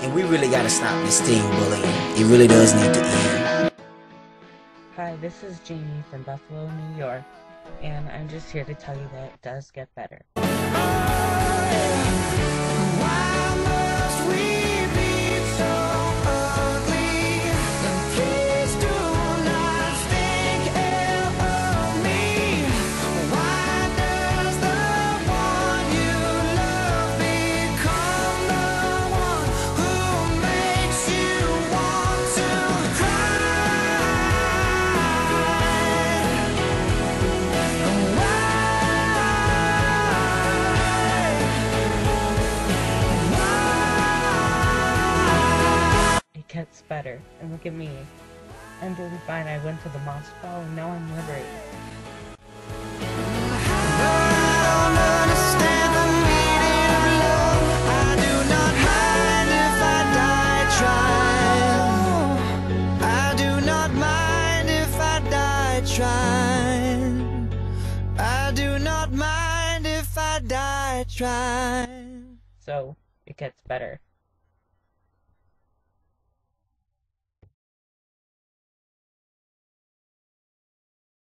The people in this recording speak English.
And we really gotta stop this teen bullying. It really does need to end. Hi, this is Jamey from Buffalo, New York, and I'm just here to tell you that it does get better. It gets better, and look at me. I'm doing fine. I went to the monster ball, and now I'm liberated. So, it gets better.